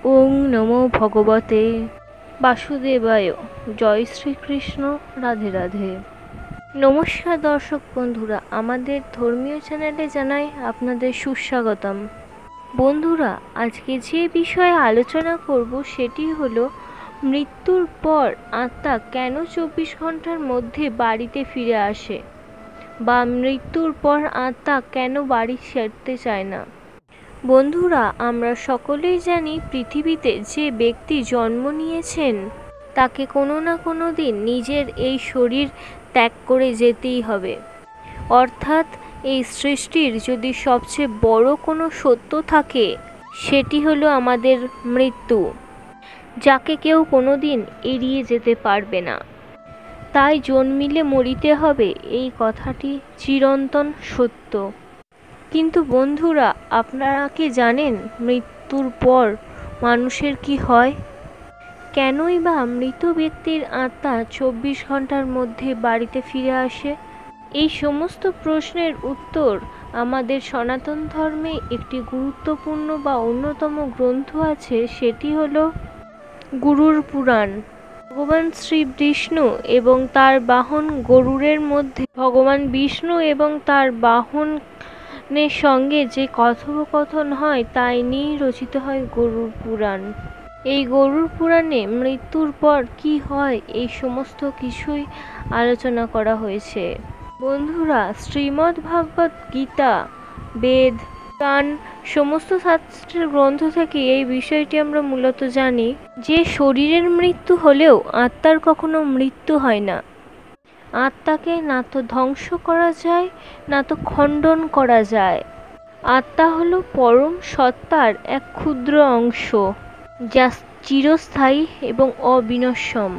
ওং নমো ভগবতে বাসুদেবায়। জয় শ্রীকৃষ্ণ। রাধে রাধে। নমস্কার দর্শক বন্ধুরা, আমাদের ধর্মীয় চ্যানেলে জানাই আপনাদের সুস্বাগতম। বন্ধুরা, আজকে যে বিষয়ে আলোচনা করব সেটি হলো মৃত্যুর পর আত্মা কেন 24 ঘন্টার মধ্যে বাড়িতে ফিরে আসে, বা মৃত্যুর পর আত্মা কেন বাড়ি ছাড়তে চায় না। বন্ধুরা, আমরা সকলেই জানি পৃথিবীতে যে ব্যক্তি জন্ম নিয়েছেন তাকে কোনো না কোনো দিন নিজের এই শরীর ত্যাগ করে যেতেই হবে। অর্থাৎ এই সৃষ্টির যদি সবচেয়ে বড় কোনো সত্য থাকে সেটি হলো আমাদের মৃত্যু, যাকে কেউ কোনো দিন এড়িয়ে যেতে পারবে না। তাই জন্মিলে মরিতে হবে, এই কথাটি চিরন্তন সত্য। কিন্তু বন্ধুরা, আপনারা কি জানেন মৃত্যুর পর মানুষের কি হয়? কেনই বা মৃত ব্যক্তির আত্মা 24 ঘন্টার মধ্যে বাড়িতে ফিরে আসে? এই সমস্ত প্রশ্নের উত্তর আমাদের সনাতন ধর্মে একটি গুরুত্বপূর্ণ বা অন্যতম গ্রন্থ আছে, সেটি হলো গরুড় পুরাণ। ভগবান শ্রী বিষ্ণু এবং তার বাহন গরুড়ের মধ্যে ভগবান বিষ্ণু এবং তার বাহনের সঙ্গে যে কথোপকথন হয় তাই নিয়ে রচিত হয় গরুড় পুরাণ। এই গরুড় পুরাণে মৃত্যুর পর কি হয় এই সমস্ত কিছুই আলোচনা করা হয়েছে। বন্ধুরা, শ্রীমদ্ ভাগবত গীতা, বেদ, পুরাণ সমস্ত শাস্ত্রের গ্রন্থ থেকে এই বিষয়টি আমরা মূলত জানি যে শরীরের মৃত্যু হলেও আত্মার কখনো মৃত্যু হয় না। আত্মাকে না তো ধ্বংস করা যায় না তো খণ্ডন করা যায়। আত্মা হলো পরম সত্তার এক ক্ষুদ্র অংশ, যা চিরস্থায়ী এবং অবিনশ্বর।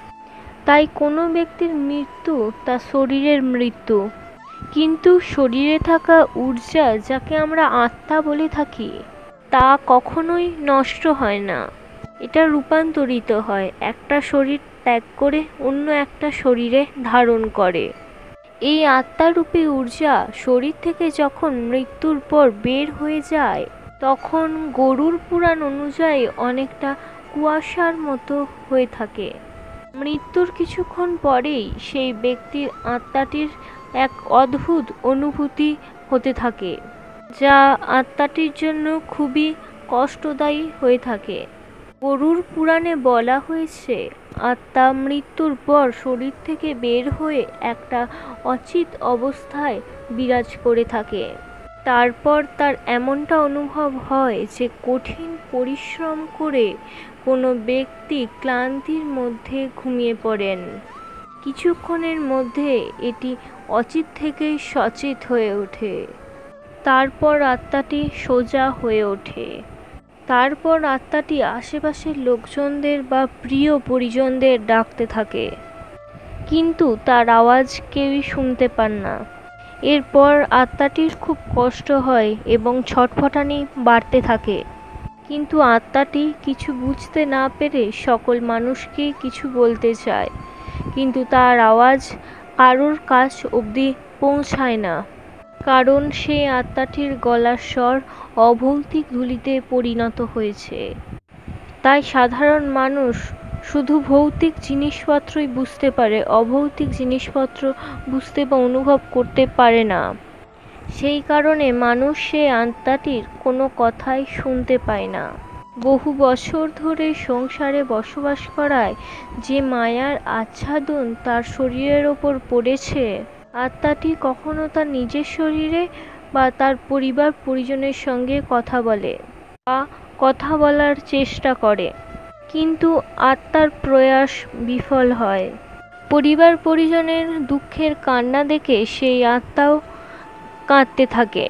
তাই কোনো ব্যক্তির মৃত্যু তার শরীরের মৃত্যু, কিন্তু শরীরে থাকা ঊর্জা, যাকে আমরা আত্মা বলে থাকি, তা কখনোই নষ্ট হয় না। এটা রূপান্তরিত হয়, একটা শরীর ত্যাগ করে অন্য একটা শরীরে ধারণ করে। এই আত্মারূপী ঊর্জা শরীর থেকে যখন মৃত্যুর পর বের হয়ে যায় তখন গরুড় পুরাণ অনুযায়ী অনেকটা কুয়াশার মতো হয়ে থাকে। মৃত্যুর কিছুক্ষণ পরেই সেই ব্যক্তির আত্মাটির এক অদ্ভুত অনুভূতি হতে থাকে, যা আত্মাটির জন্য খুবই কষ্টদায়ী হয়ে থাকে। গরুড় পুরাণে বলা হয়েছে, আত্মা মৃত্যুর পর শরীর থেকে বের হয়ে একটা অচিত অবস্থায় বিরাজ করে থাকে। তারপর তার এমনটা অনুভব হয় যে কঠিন পরিশ্রম করে কোনো ব্যক্তি ক্লান্তির মধ্যে ঘুমিয়ে পড়েন। কিছুক্ষণের মধ্যে এটি অচিত থেকে সচিত হয়ে ওঠে। তারপর আত্মাটি সোজা হয়ে ওঠে। তারপর আত্মাটি আশেপাশের লোকজনদের বা প্রিয় পরিজনদের ডাকতে থাকে, কিন্তু তার আওয়াজ কেউই শুনতে পান না। এরপর আত্মাটির খুব কষ্ট হয় এবং ছটফটানি বাড়তে থাকে, কিন্তু আত্মাটি কিছু বুঝতে না পেরে সকল মানুষকে কিছু বলতে চায়, কিন্তু তার আওয়াজ কারোর কাছ অবধি পৌঁছায় না, কারণ সেই আত্মাটির গলার স্বর অভৌতিক ধূলিতে পরিণত হয়েছে। তাই সাধারণ মানুষ শুধু ভৌতিক জিনিসপত্রই বুঝতে পারে, অভৌতিক জিনিসপত্র বুঝতে বা অনুভব করতে পারে না। সেই কারণে মানুষ সেই আত্মাটির কোনো কথাই শুনতে পায় না। বহু বছর ধরে সংসারে বসবাস করায় যে মায়ার আচ্ছাদন তার শরীরের ওপর পড়েছে, আত্মাটি কখনো তার নিজের শরীরে বা তার পরিবার পরিজনের সঙ্গে কথা বলে বা কথা বলার চেষ্টা করে, কিন্তু আত্মার প্রয়াস বিফল হয়। পরিবার পরিজনের দুঃখের কান্না দেখে সেই আত্মাও কাঁদতে থাকে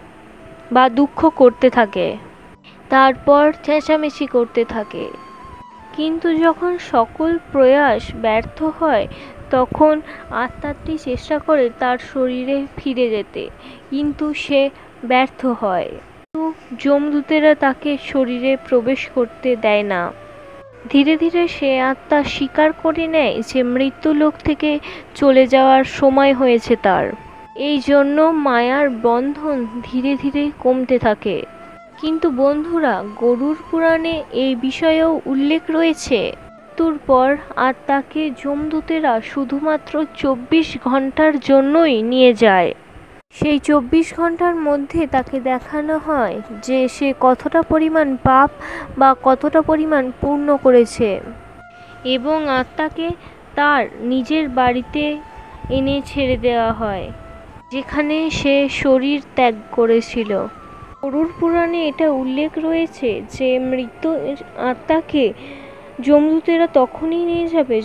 বা দুঃখ করতে থাকে, তারপর চেঁচামেচি করতে থাকে। কিন্তু যখন সকল প্রয়াস ব্যর্থ হয় তখন আত্মাটি চেষ্টা করে তার শরীরে ফিরে যেতে, কিন্তু সে ব্যর্থ হয়। কিন্তু যমদূতেরা তাকে শরীরে প্রবেশ করতে দেয় না। ধীরে ধীরে সে আত্মা স্বীকার করে নেয় যে মৃত্যুলোক থেকে চলে যাওয়ার সময় হয়েছে তার। এই জন্য মায়ার বন্ধন ধীরে ধীরে কমতে থাকে। কিন্তু বন্ধুরা, গরুড় পুরাণে এই বিষয়েও উল্লেখ রয়েছে, মৃত্যুর পর আত্মাকে যমদূতেরা শুধুমাত্র 24 ঘন্টার জন্যই নিয়ে যায়। সেই 24 ঘন্টার মধ্যে তাকে দেখানো হয় যে সে কতটা পরিমাণ পাপ বা কতটা পরিমাণ পুণ্য করেছে, এবং আত্মাকে তার নিজের বাড়িতে এনে ছেড়ে দেওয়া হয়, যেখানে সে শরীর ত্যাগ করেছিল। গরুড় পুরাণে এটা উল্লেখ রয়েছে যে মৃত আত্মাকে যমদূতেরা তখনই নিয়ে যাবে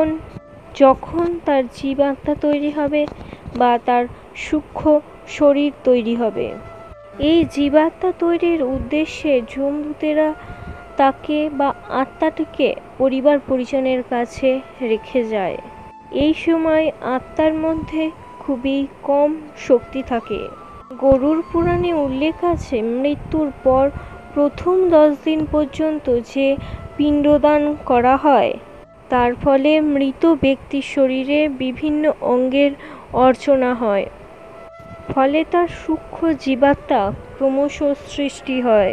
যখন তার জীবাত্মা তৈরি হবে বা তার সূক্ষ্ম শরীর তৈরি হবে। এই জীবাত্মা তৈরির উদ্দেশ্যে যমদূতেরা তাকে বা আত্মাটিকে পরিবার পরিজনের কাছে রেখে যায়। এই সময় আত্মার মধ্যে খুবই কম শক্তি থাকে। গরুড় পুরাণে উল্লেখ আছে, মৃত্যুর পর প্রথম 10 দিন পর্যন্ত যে পিণ্ডদান করা হয়, তার ফলে মৃত ব্যক্তির শরীরে বিভিন্ন অঙ্গের অর্চনা হয়, ফলে তার সূক্ষ্ম জীবাত্মা ক্রমশ সৃষ্টি হয়।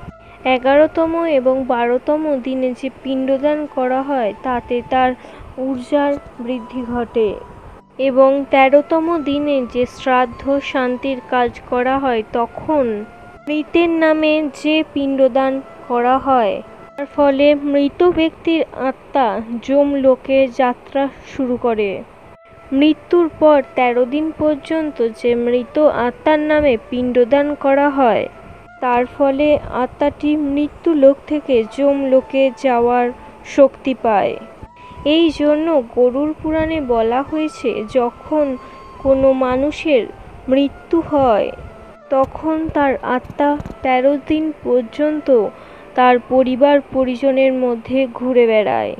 11তম এবং 12তম দিনে যে পিণ্ডদান করা হয় তাতে তার ঊর্জার বৃদ্ধি ঘটে, এবং 13তম দিনে যে শ্রাদ্ধ শান্তির কাজ করা হয় তখন মৃতের নামে যে পিণ্ডদান করা হয়, তার ফলে মৃত ব্যক্তির আত্মা যমলোকে যাত্রা শুরু করে। মৃত্যুর পর 13 দিন পর্যন্ত যে মৃত আত্মার নামে পিণ্ডদান করা হয়, তার ফলে আত্মাটি মৃত্যু লোক থেকে যমলোকে যাওয়ার শক্তি পায়। এই জন্য গরুড় পুরাণে বলা হয়েছে, যখন কোনো মানুষের মৃত্যু হয় তখন তার আত্মা 13 দিন পর্যন্ত তার পরিবার পরিজনের মধ্যে ঘুরে বেড়ায়।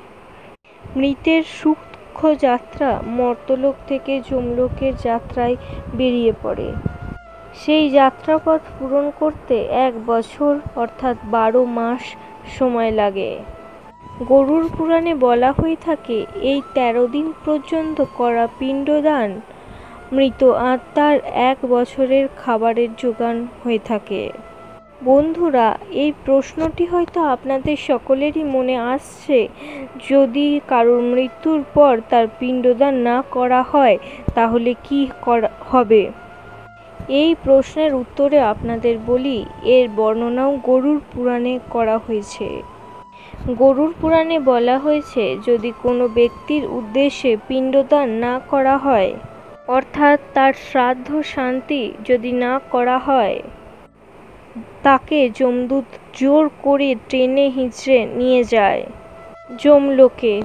মৃতের সূক্ষ্ম যাত্রা মর্ত্যলোক থেকে যমলোকের যাত্রায় বেরিয়ে পড়ে। সেই যাত্রাপথ পূরণ করতে 1 বছর অর্থাৎ 12 মাস সময় লাগে। গরুড় পুরাণে বলা হয়ে থাকে, এই 13 দিন পর্যন্ত করা পিণ্ডদান মৃত আত্মার 1 বছরের খাবারের যোগান হয়ে থাকে। বন্ধুরা, এই প্রশ্নটি হয়তো আপনাদের সকলেরই মনে আসছে, যদি কারোর মৃত্যুর পর তার পিণ্ডদান না করা হয় তাহলে কি হবে? এই প্রশ্নের উত্তরে আপনাদের বলি, এর বর্ণনাও গরুড় পুরাণে করা হয়েছে। গরুড় পুরাণে বলা হয়েছে, যদি কোনো ব্যক্তির উদ্দেশ্যে পিণ্ডদান না করা হয়, অর্থাৎ তার শ্রাদ্ধ শান্তি যদি না করা হয়, তাকে যমদূত জোর করে টেনে হিঁচড়ে নিয়ে যায় যমলোকে।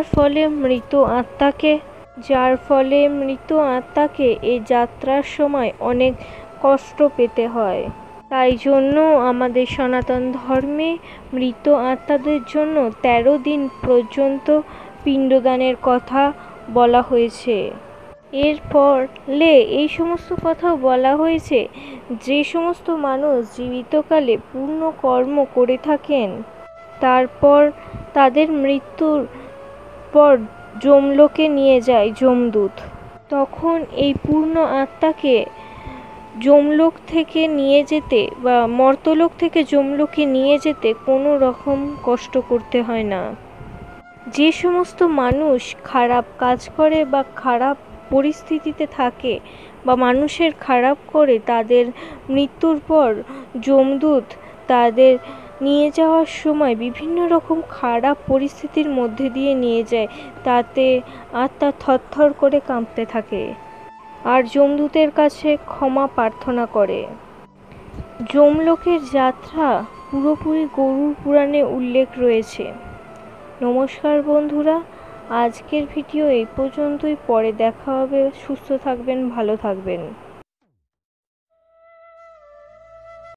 যার ফলে মৃত আত্মাকে এই যাত্রার সময় অনেক কষ্ট পেতে হয়। তাই জন্য আমাদের সনাতন ধর্মে মৃত আত্মাদের জন্য 13 দিন পর্যন্ত পিণ্ডদানের কথা বলা হয়েছে। এর ফলে এই সমস্ত কথাও বলা হয়েছে, যে সমস্ত মানুষ জীবিতকালে পূর্ণ কর্ম করে থাকেন, তারপর তাদের মৃত্যুর পর যমলোকে নিয়ে যায় যমদূত, তখন এই পূর্ণ আত্মাকে যমলোক থেকে নিয়ে যেতে বা মর্ত্যলোক থেকে যমলোকে নিয়ে যেতে কোনো রকম কষ্ট করতে হয় না। যে সমস্ত মানুষ খারাপ কাজ করে বা খারাপ পরিস্থিতিতে থাকে বা মানুষের খারাপ করে, তাদের মৃত্যুর পর যমদূত তাদের নিয়ে যাওয়ার সময় বিভিন্ন রকম খারাপ পরিস্থিতির মধ্যে দিয়ে নিয়ে যায়, তাতে আত্মা থরথর করে কাঁপতে থাকে আর যমদূতের কাছে ক্ষমা প্রার্থনা করে। যমলোকের যাত্রা পুরোপুরি গরুড় পুরাণে উল্লেখ রয়েছে। নমস্কার বন্ধুরা, আজকের ভিডিও এই পর্যন্তই। পরে দেখা হবে। সুস্থ থাকবেন, ভালো থাকবেন।